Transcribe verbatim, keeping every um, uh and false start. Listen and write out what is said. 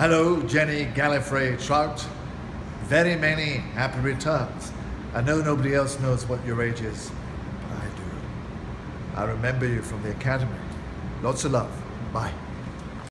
Hello, Jenny Gallifrey Trout. Very many happy returns. I know nobody else knows what your age is, but I do. I remember you from the academy. Lots of love. Bye.